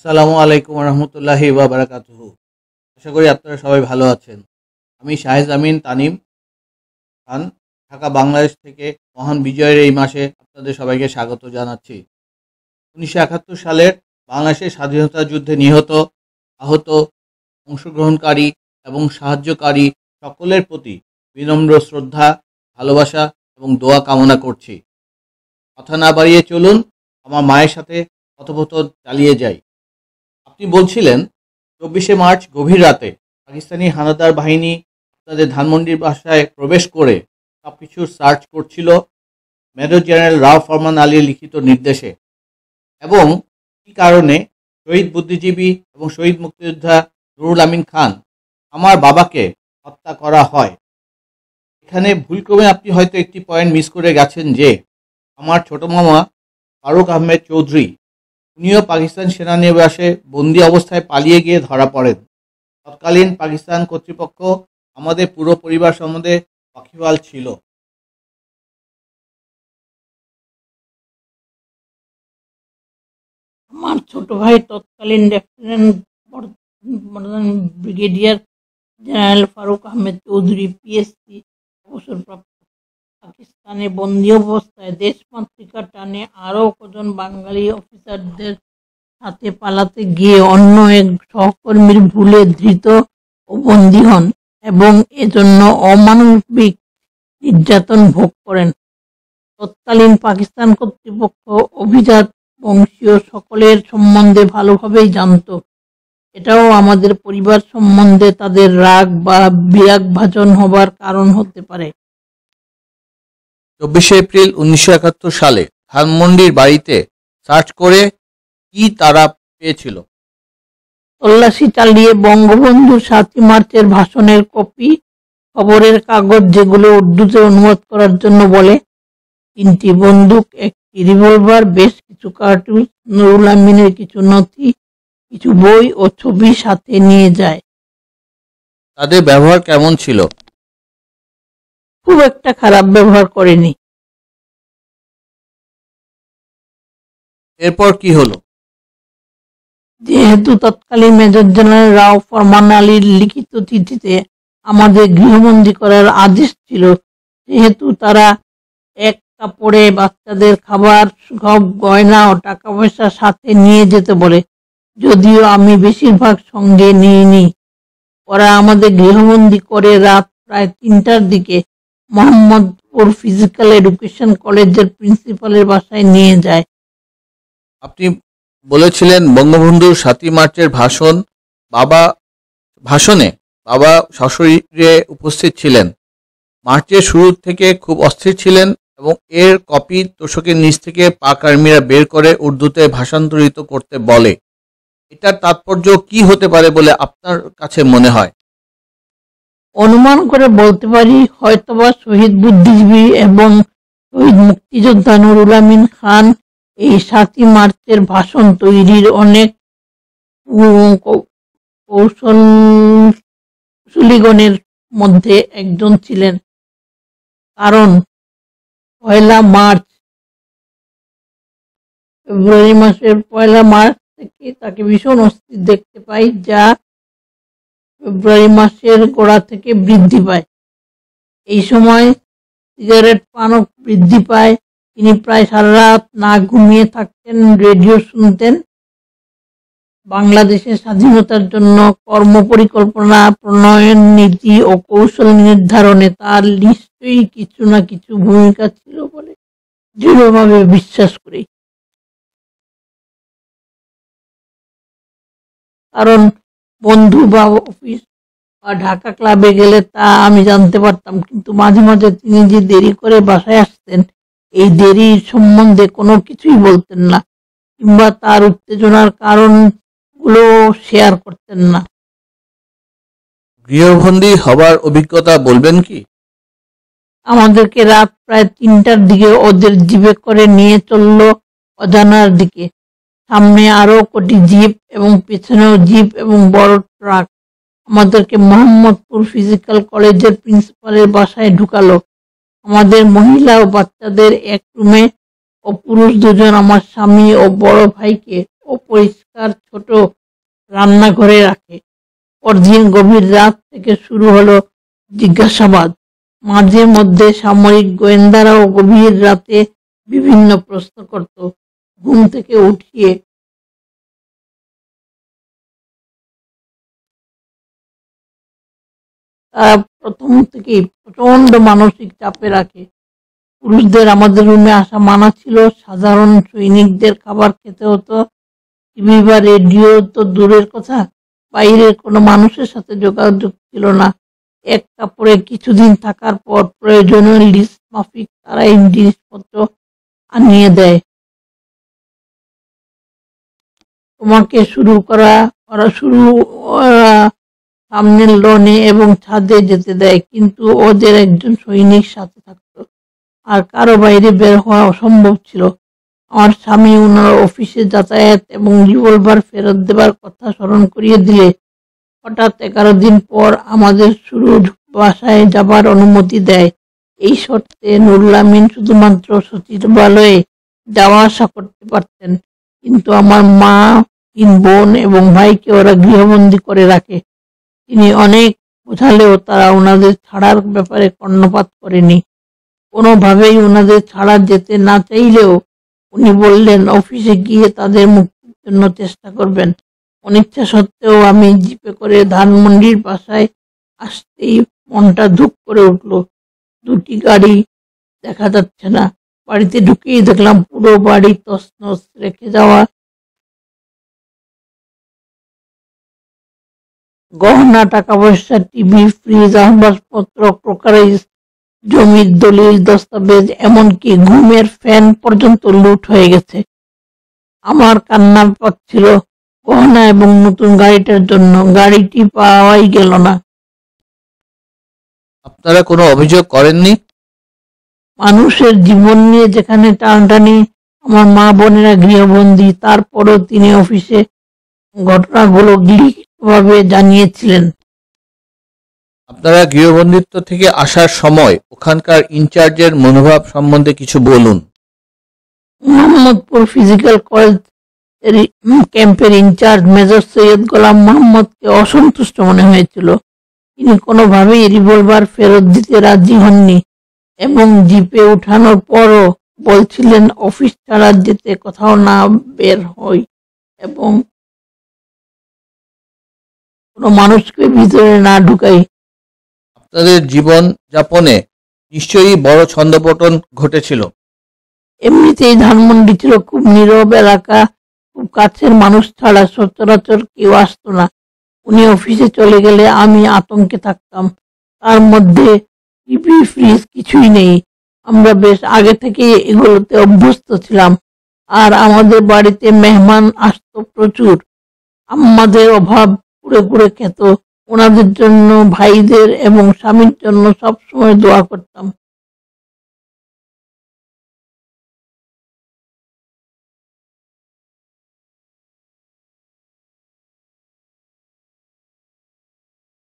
আসসালামু আলাইকুম রহমতুল্লাহি ওয়া বারাকাতুহু। আশা করি আপনারা সবাই ভালো আছেন। আমি শাহেজ আমিন তানিম খান, ঢাকা বাংলাদেশ থেকে মহান বিজয়ের এই মাসে আপনাদের সবাইকে স্বাগত জানাচ্ছি। 1971 সালের বাংলাদেশের স্বাধীনতা যুদ্ধে নিহত, আহত, অংশগ্রহণকারী এবং সাহায্যকারী সকলের প্রতি বিনম্র শ্রদ্ধা, ভালোবাসা এবং দোয়া কামনা করছি। কথা না বাড়িয়ে চলুন আমার মায়ের সাথে কথোপকথন চালিয়ে যাই। আপনি বলছিলেন 24শে মার্চ গভীর রাতে পাকিস্তানি হানাদার বাহিনী আপনাদের ধানমন্ডির বাসায় প্রবেশ করে সব কিছুর সার্চ করছিল মেজর জেনারেল রাও ফরমান আলীর লিখিত নির্দেশে, এবং কী কারণে শহীদ বুদ্ধিজীবী এবং শহীদ মুক্তিযোদ্ধা নুরুল আমিন খান আমার বাবাকে হত্যা করা হয়। এখানে ভুলক্রমে আপনি হয়তো একটি পয়েন্ট মিস করে গেছেন যে আমার ছোট মামা ফারুক আহমেদ চৌধুরী, উনিও পাকিস্তান সেনানিবাসে বন্দি অবস্থায় পালিয়ে গিয়ে ধরা পড়েন। তৎকালীন পাকিস্তান কর্তৃপক্ষ আমাদের পুরো পরিবার সম্বন্ধে ওয়াকিবহাল ছিল। আমার ছোট ভাই তৎকালীন lieutenant brigadier general Faruk Ahmed Chowdhury PSC অবসরপ্রাপ্ত পাকিস্তানে বন্দী অবস্থায় দেশমাতৃকার টানে আরও কজন বাঙালি অফিসারদের সাথে পালাতে গিয়ে অন্য এক সহকর্মীর ভুলে ধৃত ও বন্দী হন এবং এজন্য অমানবিক নির্যাতন ভোগ করেন। তৎকালীন পাকিস্তান কর্তৃপক্ষ অভিজাত বংশীয় সকলের সম্বন্ধে ভালোভাবেই জানত। এটাও আমাদের পরিবার সম্বন্ধে তাদের রাগ বা বিরাগভাজন হবার কারণ হতে পারে। 24শে এপ্রিল 1971 সালে ধানমন্ডির বাড়িতে সার্চ করে কি তারা পেয়েছিল? তল্লাশি চালিয়ে বঙ্গবন্ধু 7 মার্চের ভাষণের কপি, খবরের কাগজ যেগুলো উর্দুতে অনুবাদ করার জন্য বলে, 3টি বন্দুক, একটি রিভলভার, বেশ কিছু কার্তুজ, নুরুল আমিনের কিছু নথি, কিছু বই ও ছবি সাথে নিয়ে যায়। তাদের ব্যবহার কেমন ছিল? খুব একটা খারাপ ব্যবহার করেনি। এরপর কি হলো? যেহেতু তৎকালীন মেজর জেনারেল রাও ফরমান আলীর লিখিত চিঠিতে আমাদের গৃহবন্দী করার আদেশ ছিল, যেহেতু তারা এক কাপড়ে বাচ্চাদের খাবার, সব গয়না ও টাকা পয়সা সাথে নিয়ে যেতে বলে, যদিও আমি বেশিরভাগ সঙ্গে নিইনি। ওরা আমাদের গৃহবন্দী করে রাত প্রায় 3টার দিকে মোহাম্মদপুর ফিজিক্যাল এডুকেশন কলেজের প্রিন্সিপালের বাসায় নিয়ে যায়। আপনি বলেছিলেন বঙ্গবন্ধুর 7 মার্চের ভাষণে বাবা সশরীরে উপস্থিত ছিলেন। মার্চের শুরু থেকে খুব অস্থির ছিলেন এবং এর কপি তোশকের নিচ থেকে পাক আর্মিরা বের করে উর্দুতে ভাষান্তরিত করতে বলে। এটার তাৎপর্য কি হতে পারে বলে আপনার কাছে মনে হয়? অনুমান করে বলতে পারি, হয়তোবা শহীদ বুদ্ধিজীবী এবং শহীদ মুক্তিযোদ্ধা নুরুল আমিন খান এই 7 মার্চের ভাষণ তৈরির অনেক কৌশলীগণের মধ্যে একজন ছিলেন। কারণ ফেব্রুয়ারি মাসের 1 মার্চ থেকে তাকে ভীষণ অস্থির দেখতে পাই, যা ফেব্রুয়ারি মাসের গোড়া থেকে বৃদ্ধি পায়। এই সময় সিগারেট পানও বৃদ্ধি পায়। তিনি প্রায় সারা রাত না ঘুমিয়ে থাকতেন, রেডিও শুনতেন। বাংলাদেশের স্বাধীনতার জন্য কর্মপরিকল্পনা প্রণয়ন, নীতি ও কৌশল নির্ধারণে তার নিশ্চয়ই কিছু না কিছু ভূমিকা ছিল বলে দৃঢ়ভাবে বিশ্বাস করি। কারণ বন্ধু বা অফিস বা ঢাকা ক্লাবে গেলে তা আমি জানতে পারতাম, কিন্তু মাঝে মাঝে তিনি যে দেরি করে বাসায় আসতেন, এই দেরির সম্বন্ধে কোনো কিছুই বলতেন না, কিংবা তার উত্তেজনার কারণগুলো শেয়ার করতেন না। গৃহবন্দী হবার অভিজ্ঞতা বলবেন কি? আমাদেরকে রাত প্রায় 3টার দিকে ওদের জিপে করে নিয়ে চলল অজানার দিকে। সামনে আরো কটি জিপ এবং পেছনেও জিপ এবং বড় ট্রাক। আমাদেরকে মোহাম্মদপুর ফিজিক্যাল কলেজের প্রিন্সিপালের বাসায় ঢুকালো। আমাদের মহিলা ও বাচ্চাদের এক রুমে ও পুরুষ 2জন, আমার স্বামী ও বড় ভাইকে তার ছোট রান্নাঘরে রাখে। পরদিন গভীর রাত থেকে শুরু হলো জিজ্ঞাসাবাদ। মাঝে মধ্যে সামরিক গোয়েন্দারাও গভীর রাতে বিভিন্ন প্রশ্ন করত। ঘুম থেকে উঠিয়ে তারা প্রথম থেকেই প্রচন্ড মানসিক চাপে রাখে। পুরুষদের আমাদের রুমে আসা মানা ছিল, সাধারণ সৈনিকদের খাবার খেতে হতো, টিভি বা রেডিও তো দূরের কথা, বাইরের কোনো মানুষের সাথে যোগাযোগ ছিল না। এক কাপড়ে কিছুদিন থাকার পর প্রয়োজনীয় লিস্ট মাফিক তারা এই জিনিসপত্র আনিয়ে দেয়। তোমাকে সামনের লনে এবং ছাদে যেতে দেয়, কিন্তু ওদের একজন সৈনিক সাথে থাকতো, আর কারো বাইরে বের হওয়া অসম্ভব ছিল। আমার স্বামী ওনার অফিসে যাতায়াত এবং রিভলভার ফেরত দেবার কথা স্মরণ করিয়ে দিলে হঠাৎ 11 দিন পর আমাদের সুরুর বাসায় যাবার অনুমতি দেয়। এই শর্তে নুরুল আমিন শুধুমাত্র সচিবালয়ে যাওয়া আসা করতে পারতেন, কিন্তু আমার মা, 3 বোন এবং ভাইকে ওরা গৃহবন্দী করে রাখে। তিনি অনেক বোঝালেও তারা ওনাদের ছাড়ার ব্যাপারে কর্ণপাত করেনি। কোনোভাবেই ওনাদের ছাড়া যেতে না চাইলেও উনি বললেন অফিসে গিয়ে তাদের মুক্তির জন্য চেষ্টা করবেন। অনিচ্ছা সত্ত্বেও আমি জিপে করে ধানমন্ডির বাসায় আসতেই মনটা ধুক করে উঠল। 2টি গাড়ি দেখা যাচ্ছে না। বাড়িতে ঢুকেই দেখলাম পুরো বাড়ি তছনছ, রেখে যাওয়া গহনা, টাকা পয়সা, টিভি, ফ্রিজ, আসবাবপত্র, ক্রোকারিজ, জমির দলিল, দস্তাবেজ, এমনকি ঘুমের ফ্যান পর্যন্ত লুট হয়ে গেছে। আমার কান্না পাচ্ছিল গহনা এবং নতুন গাড়িটার জন্য। গাড়িটি পাওয়াই গেল না। আপনারা কোনো অভিযোগ করেননি? মানুষের জীবন নিয়ে যেখানে টানাটানি, আমার মা বোনেরা গৃহবন্দী, তারপরও তিনি অফিসে ঘটনাগুলো লিখিতভাবে জানিয়েছিলেন। আপনারা গৃহবন্দিত্ব থেকে আসার সময় ওখানকার ইনচার্জের মনোভাব সম্বন্ধে কিছু বলুন। মোহাম্মদপুর ফিজিক্যাল কলেজ ক্যাম্পের ইনচার্জ মেজর সৈয়দ গোলাম মোহাম্মদকে অসন্তুষ্ট মনে হয়েছিল। তিনি কোনোভাবেই রিভলভার ফেরত দিতে রাজি হননি এবং জিপে উঠানোর পরও বলছিলেন অফিস ছাড়া যেতে কোথাও না বের হই এবং কোনো মানুষকে ভিতরে না ঢুকাই। আপনাদের জীবন যাপনে নিশ্চয়ই বড় ছন্দপতন ঘটেছিল। এমনিতেই ধানমন্ডি ছিল খুব নীরব এলাকা, খুব কাছের মানুষ ছাড়া সচরাচর কেউ আসতো না। উনি অফিসে চলে গেলে আমি আতঙ্কে থাকতাম। তার মধ্যে টিভি, ফ্রিজ কিছুই নেই। আমরা বেশ আগে থেকে এগুলোতে অভ্যস্ত ছিলাম, আর আমাদের বাড়িতে মেহমান আসতো প্রচুর। আমাদের অভাব পুড়ে পুড়ে খেত। ওনাদের জন্য, ভাইদের এবং স্বামীর জন্য সবসময় দোয়া করতাম।